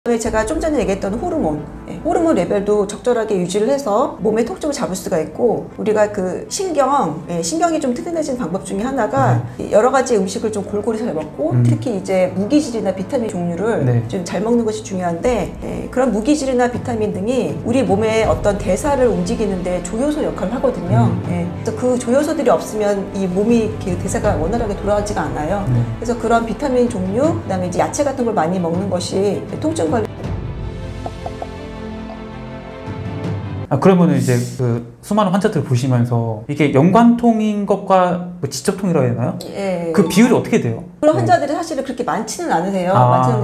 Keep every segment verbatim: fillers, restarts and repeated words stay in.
제가 좀 전에 얘기했던 호르몬, 호르몬 레벨도 적절하게 유지를 해서 몸의 통증을 잡을 수가 있고, 우리가 그 신경, 신경이 좀 튼튼해지는 방법 중에 하나가 네. 여러 가지 음식을 좀 골고루 잘 먹고 음. 특히 이제 무기질이나 비타민 종류를 네. 좀 잘 먹는 것이 중요한데, 그런 무기질이나 비타민 등이 우리 몸의 어떤 대사를 움직이는데 조효소 역할을 하거든요. 음. 그래서 그 조효소들이 없으면 이 몸이 대사가 원활하게 돌아가지가 않아요. 네. 그래서 그런 비타민 종류, 그다음에 이제 야채 같은 걸 많이 먹는 것이 통증 관리. 아, 그러면 이제 그 수많은 환자들 보시면서 이게 연관통인 것과 뭐 지적통이라고 해야 되나요? 예. 그 비율이 어떻게 돼요? 그런 환자들이 사실은 그렇게 많지는 않으세요. 아. 많지는,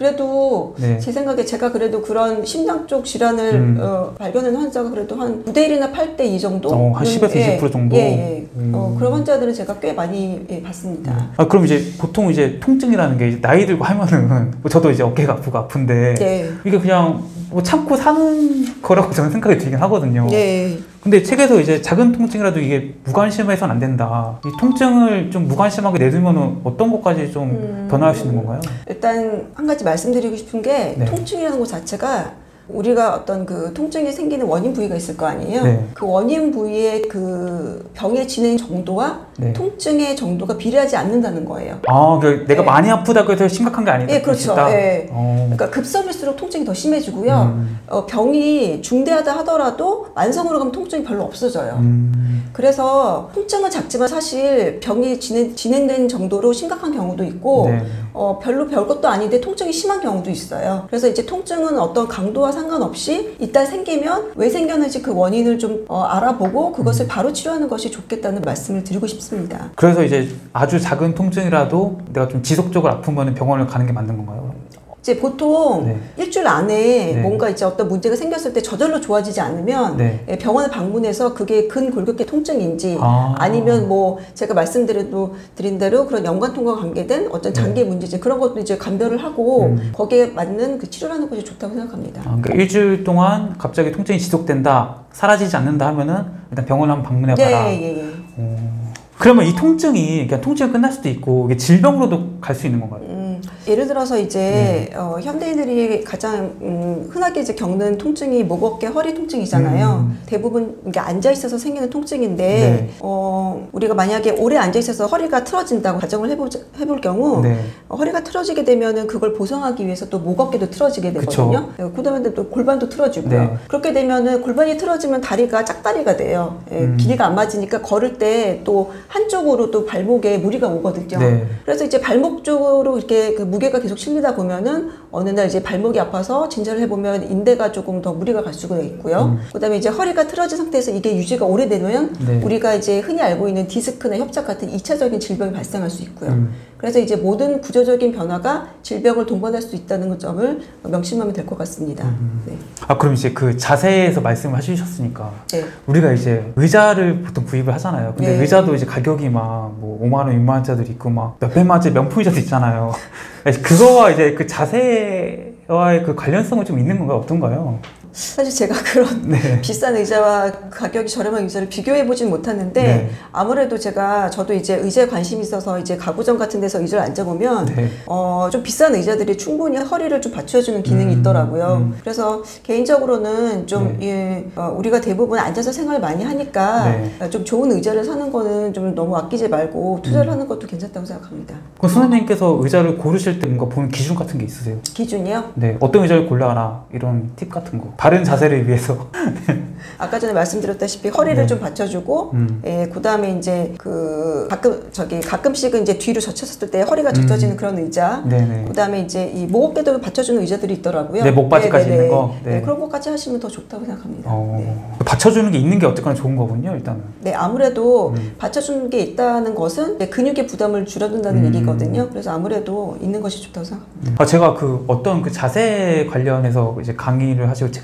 그래도 네. 제 생각에 제가 그래도 그런 심장 쪽 질환을 음. 어, 발견하는 환자가 그래도 한 구 대 일이나 팔 대 이 정도? 어, 한 십에서 이십 퍼센트 정도? 예, 예. 음. 어, 그런 환자들은 제가 꽤 많이 예, 봤습니다. 음. 아, 그럼 이제 보통 이제 통증이라는 게 이제 나이 들고 하면은 저도 이제 어깨가 아프고 아픈데 네. 이게 그냥 뭐 참고 사는 거라고 저는 생각이 들긴 하거든요. 네. 근데 책에서 이제 작은 통증이라도 이게 무관심해서는 안 된다. 이 통증을 좀 무관심하게 내두면 어떤 것까지 좀 음... 변화할 수 있는 건가요? 일단 한 가지 말씀드리고 싶은 게 네. 통증이라는 것 자체가 우리가 어떤 그 통증이 생기는 원인 부위가 있을 거 아니에요? 네. 그 원인 부위의 그 병의 진행 정도와 네. 통증의 정도가 비례하지 않는다는 거예요. 아, 그러니까 내가 네. 많이 아프다고 해서 심각한 게 아니다. 네, 그렇죠. 네. 그러니까 급성일수록 통증이 더 심해지고요. 음. 어, 병이 중대하다 하더라도 만성으로 가면 통증이 별로 없어져요. 음. 그래서 통증은 작지만 사실 병이 진행, 진행된 정도로 심각한 경우도 있고 네. 어, 별로 별것도 아닌데 통증이 심한 경우도 있어요. 그래서 이제 통증은 어떤 강도와 상관없이 일단 생기면 왜 생겼는지 그 원인을 좀 어, 알아보고 그것을 음. 바로 치료하는 것이 좋겠다는 말씀을 드리고 싶습니다. 그래서 이제 아주 작은 통증이라도 내가 좀 지속적으로 아프면 병원을 가는 게 맞는 건가요? 이제 보통 네. 일주일 안에 네. 뭔가 이제 어떤 문제가 생겼을 때 저절로 좋아지지 않으면 네. 병원을 방문해서 그게 근골격계 통증인지 아. 아니면 뭐 제가 말씀드린 대로 그런 연관통과 관계된 어떤 장기 네. 문제지 그런 것도 이제 감별을 하고 음. 거기에 맞는 그 치료를 하는 것이 좋다고 생각합니다. 아, 그러니까 일주일 동안 갑자기 통증이 지속된다, 사라지지 않는다 하면은 일단 병원을 한번 방문해봐라. 네, 예, 예. 음. 그러면 이 통증이 그냥 통증이 끝날 수도 있고 이게 질병으로도 갈 수 있는 건가요? 음. 예를 들어서 이제 네. 어, 현대인들이 가장 음, 흔하게 이제 겪는 통증이 목, 어깨, 허리 통증이잖아요. 음. 대부분 이게 앉아 있어서 생기는 통증인데 네. 어, 우리가 만약에 오래 앉아 있어서 허리가 틀어진다고 가정을 해보, 해볼 경우 네. 어, 허리가 틀어지게 되면은 그걸 보상하기 위해서 또 목, 어깨도 틀어지게 되거든요. 그다음에 또 골반도 틀어지고요. 네. 그렇게 되면은 골반이 틀어지면 다리가 짝다리가 돼요. 예, 음. 길이가 안 맞으니까 걸을 때 또 한쪽으로 또 발목에 무리가 오거든요. 네. 그래서 이제 발목 쪽으로 이렇게 그 무게가 계속 실리다 보면은 어느 날 이제 발목이 아파서 진찰을 해보면 인대가 조금 더 무리가 갈 수가 있고요. 음. 그다음에 이제 허리가 틀어진 상태에서 이게 유지가 오래되면 네. 우리가 이제 흔히 알고 있는 디스크나 협착 같은 이 차적인 질병이 발생할 수 있고요. 음. 그래서 이제 모든 구조적인 변화가 질병을 동반할 수 있다는 점을 명심하면 될 것 같습니다. 음. 네. 아, 그럼 이제 그 자세에서 말씀을 해주셨으니까 네. 우리가 이제 의자를 보통 구입을 하잖아요. 근데 네. 의자도 이제 가격이 막 뭐 오만 원, 육만 원짜리도 있고 막 몇백만 원짜리 명품 의자도 있잖아요. 그거와 이제 그 자세와의 그 관련성은 좀 있는 건가요? 어떤가요? 사실 제가 그런 네. 비싼 의자와 가격이 저렴한 의자를 비교해 보진 못하는데 네. 아무래도 제가 저도 이제 의자에 관심이 있어서 이제 가구점 같은 데서 의자를 앉아보면 네. 어, 좀 비싼 의자들이 충분히 허리를 좀 받쳐주는 기능이 음, 있더라고요. 음. 그래서 개인적으로는 좀 네. 예, 어, 우리가 대부분 앉아서 생활을 많이 하니까 네. 좀 좋은 의자를 사는 거는 좀 너무 아끼지 말고 투자를 음. 하는 것도 괜찮다고 생각합니다. 그럼 선생님께서 의자를 고르실 때 뭔가 보는 기준 같은 게 있으세요? 기준이요? 네, 어떤 의자를 골라라 이런 팁 같은 거. 바른 자세를 위해서. 아까 전에 말씀드렸다시피 허리를 네. 좀 받쳐주고, 음. 예, 그 다음에 이제 그 가끔 저기 가끔씩은 이제 뒤로 젖혔을 때 허리가 젖혀지는 음. 그런 의자. 그 다음에 이제 이 목 어깨도 받쳐주는 의자들이 있더라고요. 네, 목받이까지 있는 거. 네. 네, 그런 것까지 하시면 더 좋다고 생각합니다. 어. 네. 받쳐주는 게 있는 게 어쨌거나 좋은 거군요, 일단은. 네, 아무래도 음. 받쳐주는 게 있다는 것은 근육의 부담을 줄여준다는 음. 얘기거든요. 그래서 아무래도 있는 것이 좋다고 생각합니다. 아, 제가 그 어떤 그 자세 관련해서 이제 강의를 하시고 책에서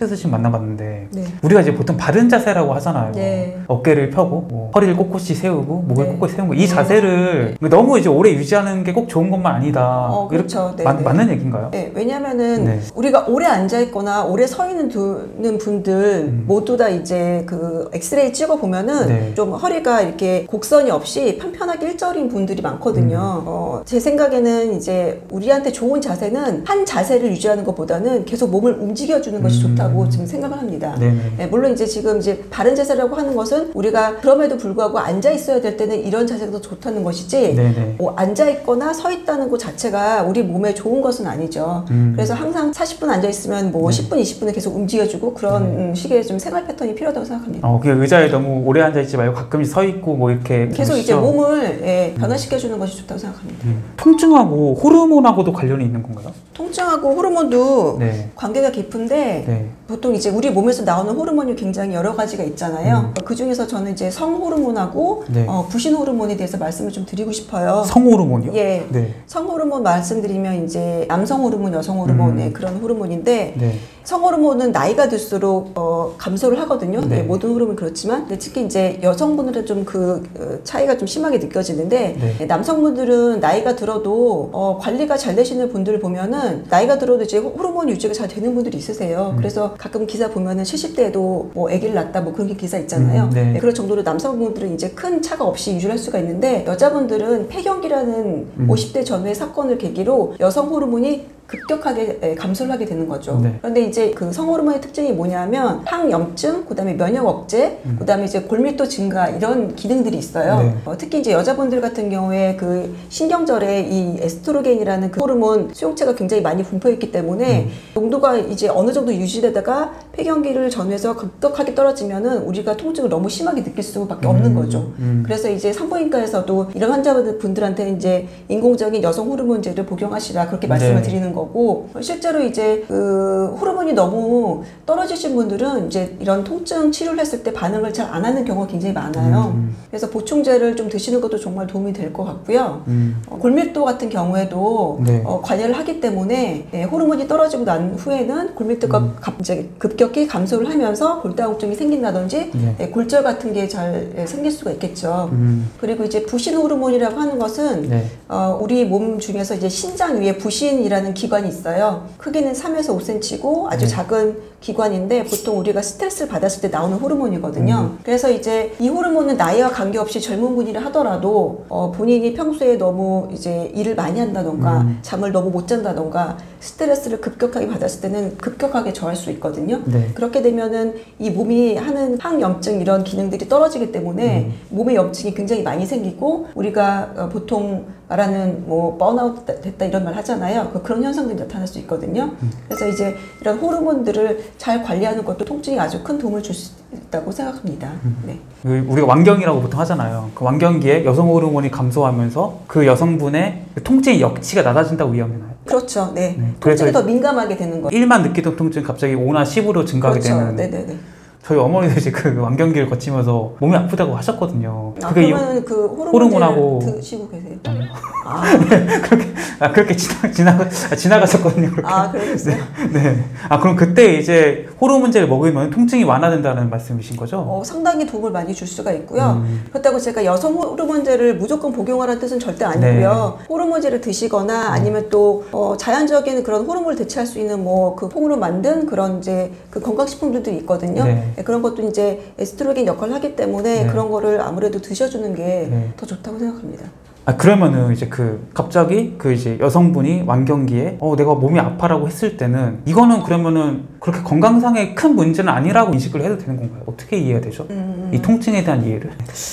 피라테스식 만나봤는데 네. 우리가 이제 보통 바른 자세라고 하잖아요. 네. 어깨를 펴고 뭐 허리를 꼿꼿이 세우고 목을 네. 꼿꼿이 세우고 이 네. 자세를 네. 너무 이제 오래 유지하는 게 꼭 좋은 것만 아니다. 어, 그렇죠. 이렇게 마, 네, 네. 맞는 얘기인가요? 네, 왜냐면은 네. 우리가 오래 앉아 있거나 오래 서 있는 두는 분들 음. 모두 다 이제 그 엑스레이 찍어 보면은 네. 좀 허리가 이렇게 곡선이 없이 편편하게 일절인 분들이 많거든요. 음. 어, 제 생각에는 이제 우리한테 좋은 자세는 한 자세를 유지하는 것보다는 계속 몸을 움직여주는 것이 음. 좋다고 지금 생각을 합니다. 네네. 네, 물론 이제 지금 이제 바른 자세라고 하는 것은 우리가 그럼에도 불구하고 앉아 있어야 될 때는 이런 자세가 더 좋다는 것이지 네네. 뭐 앉아 있거나 서 있다는 것 자체가 우리 몸에 좋은 것은 아니죠. 음. 그래서 항상 사십 분 앉아 있으면 뭐 네. 십 분, 이십 분은 계속 움직여주고 그런 네. 음, 식의 좀 생활 패턴이 필요하다고 생각합니다. 어, 그냥 의자에 너무 오래 앉아 있지 말고 가끔씩 서 있고 뭐 이렇게 계속 이제 보시죠? 몸을 예, 변화시켜주는 것이 좋다고 생각합니다. 음. 통증하고 호르몬하고도 관련이 있는 건가요? 통증하고 호르몬도 네. 관계가 깊은데 네. 보통 이제 우리 몸에서 나오는 호르몬이 굉장히 여러 가지가 있잖아요. 음. 그 중에서 저는 이제 성 호르몬하고 네. 어, 부신 호르몬에 대해서 말씀을 좀 드리고 싶어요. 성호르몬이요? 예. 네. 성 호르몬 말씀드리면 이제 남성 호르몬, 여성 호르몬의 음. 그런 호르몬인데 네. 성 호르몬은 나이가 들수록 어, 감소를 하거든요. 네. 네, 모든 호르몬이 그렇지만 근데 특히 이제 여성분들은 좀 그 차이가 좀 심하게 느껴지는데 네. 남성분들은 나이가 들어도 어, 관리가 잘 되시는 분들을 보면은 나이가 들어도 이제 호르몬 유지가 잘 되는 분들이 있으세요. 음. 그래서 가끔 기사 보면은 칠십 대에도 뭐 아기를 낳았다 뭐 그런 게 기사 있잖아요. 음, 네. 네, 그럴 정도로 남성분들은 이제 큰 차가 없이 유지를 할 수가 있는데 여자분들은 폐경기라는 음. 오십 대 전후의 사건을 계기로 여성 호르몬이 급격하게 감소를 하게 되는 거죠. 네. 그런데 이제 그 성호르몬의 특징이 뭐냐면 항염증, 그다음에 면역 억제, 음. 그다음에 이제 골밀도 증가 이런 기능들이 있어요. 네. 어, 특히 이제 여자분들 같은 경우에 그 신경절에 이 에스트로겐이라는 그 호르몬 수용체가 굉장히 많이 분포했기 때문에 음. 농도가 이제 어느 정도 유지되다가 폐경기를 전후해서 급격하게 떨어지면은 우리가 통증을 너무 심하게 느낄 수밖에 없는 음. 거죠. 음. 그래서 이제 산부인과에서도 이런 환자분들한테 이제 인공적인 여성 호르몬제를 복용하시라 그렇게 말씀을 네. 드리는 거고 실제로 이제 그 호르몬이 너무 떨어지신 분들은 이제 이런 통증 치료를 했을 때 반응을 잘 안 하는 경우가 굉장히 많아요. 음. 그래서 보충제를 좀 드시는 것도 정말 도움이 될 것 같고요. 음. 어, 골밀도 같은 경우에도 네. 어, 관리를 하기 때문에 예, 호르몬이 떨어지고 난 후에는 골밀도가 음. 갑자기 급격히 감소를 하면서 골다공증이 생긴다든지 네. 예, 골절 같은 게 잘 생길 수가 있겠죠. 음. 그리고 이제 부신 호르몬이라고 하는 것은 네. 어, 우리 몸 중에서 이제 신장 위에 부신이라는 기관이 있어요. 크기는 삼에서 오 센티미터고 아주 네. 작은 기관인데 보통 우리가 스트레스를 받았을 때 나오는 호르몬이거든요. 음. 그래서 이제 이 호르몬은 나이와 관계없이 젊은 분이라 하더라도 어, 본인이 평소에 너무 이제 일을 많이 한다던가 음. 잠을 너무 못 잔다던가 스트레스를 급격하게 받았을 때는 급격하게 저할 수 있거든요. 네. 그렇게 되면은 이 몸이 하는 항염증 이런 기능들이 떨어지기 때문에 음. 몸에 염증이 굉장히 많이 생기고 우리가 어, 보통 말하는 뭐 번아웃 됐다 이런 말 하잖아요. 그 그런 현상들이 나타날 수 있거든요. 음. 그래서 이제 이런 호르몬들을 잘 관리하는 것도 통증에 아주 큰 도움을 줄 수 있다고 생각합니다. 음. 네. 그 우리가 완경이라고 보통 하잖아요. 그 완경기에 여성 호르몬이 감소하면서 그 여성분의 그 통증의 역치가 낮아진다고 위험해나요? 그렇죠. 네. 네. 통증이 그래서 더 민감하게 되는 거죠. 일만 느끼던 통증 갑자기 오나 십으로 증가하게 그렇죠. 되는. 네네네. 저희 어머니도 이제 그 완경기를 거치면서 몸이 아프다고 하셨거든요. 아, 그게 그러면 그 호르몬하고 호르몬제를 드시고 계세요? 아, 그렇게 아 그렇게 지나 지나가 아, 지나가셨거든요. 그렇게. 아 그러셨어요? 네. 아 그럼 그때 이제 호르몬제를 먹으면 통증이 완화된다는 말씀이신 거죠? 어, 상당히 도움을 많이 줄 수가 있고요. 음. 그렇다고 제가 여성 호르몬제를 무조건 복용하라는 뜻은 절대 아니고요. 호르몬제를 드시거나 아니면 또 어, 자연적인 그런 호르몬을 대체할 수 있는 뭐 그 콩으로 만든 그런 이제 그 건강식품들도 있거든요. 네. 네, 그런 것도 이제 에스트로겐 역할을 하기 때문에 네. 그런 거를 아무래도 드셔주는 게 더 네. 좋다고 생각합니다. 아 그러면은 이제 그 갑자기 그 이제 여성분이 완경기에 어 내가 몸이 아파라고 했을 때는 이거는 그러면은 그렇게 건강상의 큰 문제는 아니라고 인식을 해도 되는 건가요? 어떻게 이해해야 되죠? 음, 이 통증에 대한 이해를?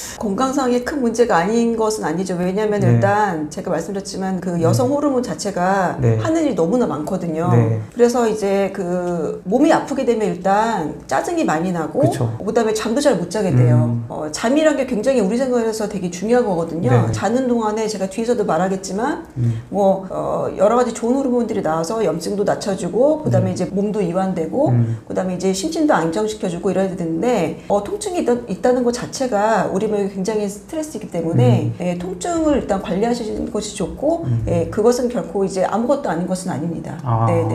건강상의 큰 문제가 아닌 것은 아니죠. 왜냐하면 네. 일단 제가 말씀드렸지만 그 여성 호르몬 자체가 네. 하는 일이 너무나 많거든요. 네. 그래서 이제 그 몸이 아프게 되면 일단 짜증이 많이 나고 그쵸. 그다음에 잠도 잘 못 자게 돼요. 음. 어, 잠이란 게 굉장히 우리 생각에서 되게 중요한 거거든요. 네. 자는 동안에 제가 뒤에서도 말하겠지만 음. 뭐 어, 여러 가지 좋은 호르몬들이 나와서 염증도 낮춰주고 그다음에 음. 이제 몸도 이완되고 음. 그다음에 이제 심신도 안정시켜주고 이래야 되는데 어, 통증이 있다, 있다는 것 자체가 우리 몸에 굉장히 스트레스이기 때문에 음. 예, 통증을 일단 관리하시는 것이 좋고 음. 예, 그것은 결코 이제 아무것도 아닌 것은 아닙니다. 아, 네네.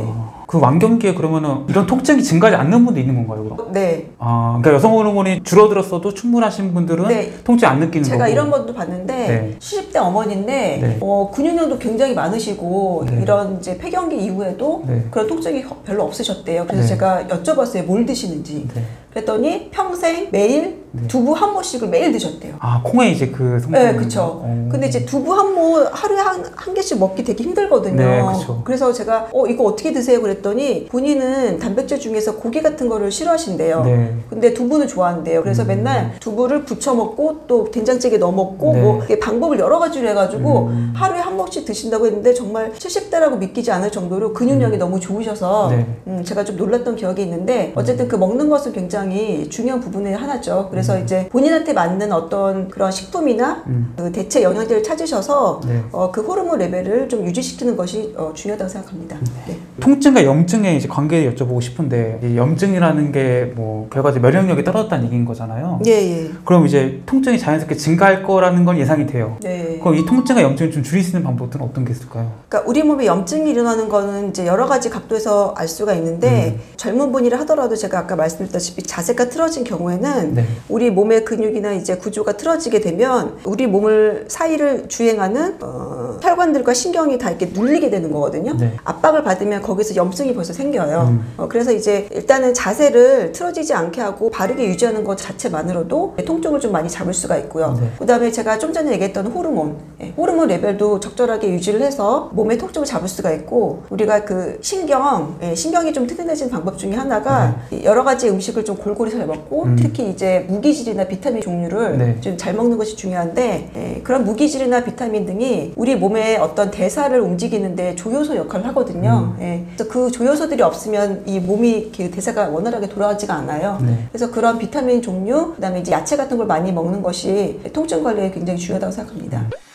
그 완경기에 그러면은 이런 통증이 증가하지 않는 분도 있는 건가요, 그럼? 네. 아, 그러니까 여성 호르몬이 줄어들었어도 충분하신 분들은 네. 통증 안 느끼는 제가 거고. 이런 것도 봤는데 네. 칠십 대 어머니인데 네. 어, 근육량도 굉장히 많으시고 네. 이런 이제 폐경기 이후에도 네. 그런 통증이 별로 없으셨대요. 그래서 네. 제가 여쭤봤어요. 뭘 드시는지. 네. 그랬더니 평생 매일 네. 두부 한 모씩을 매일 드셨대요. 아, 콩에 이제 그 성분. 네, 그쵸. 근데 이제 두부 한 모 하루에 한, 한 개씩 먹기 되게 힘들거든요. 네, 그쵸. 그래서 제가 어, 이거 어떻게 드세요? 그랬더니 본인은 단백질 중에서 고기 같은 거를 싫어하신대요. 네. 근데 두부는 좋아한대요. 그래서 음. 맨날 두부를 부쳐 먹고 또 된장찌개 넣어 먹고 네. 뭐 이렇게 방법을 여러 가지로 해가지고 음. 하루에 한 먹씩 드신다고 했는데 정말 칠십 대라고 믿기지 않을 정도로 근육량이 음. 너무 좋으셔서 네. 음, 제가 좀 놀랐던 기억이 있는데 어쨌든 그 먹는 것은 굉장히 중요한 부분의 하나죠. 그래서 음. 이제 본인한테 맞는 어떤 그런 식품이나 음. 그 대체 영양제를 찾으셔서 네. 어, 그 호르몬 레벨을 좀 유지시키는 것이 어, 중요하다고 생각합니다. 네. 통증과 염증의 이제 관계를 여쭤보고 싶은데, 이 염증이라는 게 뭐 결과적으로 면역력이 떨어졌다는 얘기인 거잖아요. 예, 예. 그럼 이제 통증이 자연스럽게 증가할 거라는 건 예상이 돼요. 네. 그럼 이 통증과 염증을 좀 줄일 수 있는 방법들은 어떤 게 있을까요? 그러니까 우리 몸에 염증이 일어나는 거는 이제 여러 가지 각도에서 알 수가 있는데 음. 젊은 분이라 하더라도 제가 아까 말씀드렸다시피 자세가 틀어진 경우에는 네. 우리 몸의 근육이나 이제 구조가 틀어지게 되면 우리 몸을 사이를 주행하는 어, 혈관들과 신경이 다 이렇게 눌리게 되는 거거든요. 네. 압박을 받으면 거기서 염증이 벌써 생겨요. 음. 어, 그래서 이제 일단은 자세를 틀어지지 않게 하고 바르게 유지하는 것 자체만으로도 통증을 좀 많이 잡을 수가 있고요. 네. 그 다음에 제가 좀 전에 얘기했던 호르몬, 예, 호르몬 레벨도 적절하게 유지를 해서 몸의 통증을 잡을 수가 있고, 우리가 그 신경, 예, 신경이 좀 튼튼해지는 방법 중에 하나가 이 여러 가지 음식을 좀 골고루 잘 먹고 음. 특히 이제 무기질이나 비타민 종류를 네. 좀 잘 먹는 것이 중요한데, 예, 그런 무기질이나 비타민 등이 우리 몸의 어떤 대사를 움직이는데 조효소 역할을 하거든요. 음. 예, 그래서 그 조효소들이 없으면 이 몸이 그 대사가 원활하게 돌아가지가 않아요. 네. 그래서 그런 비타민 종류, 그다음에 이제 야채 같은 걸 많이 먹는 것이 통증 관리에 굉장히 중요하다고 생각합니다.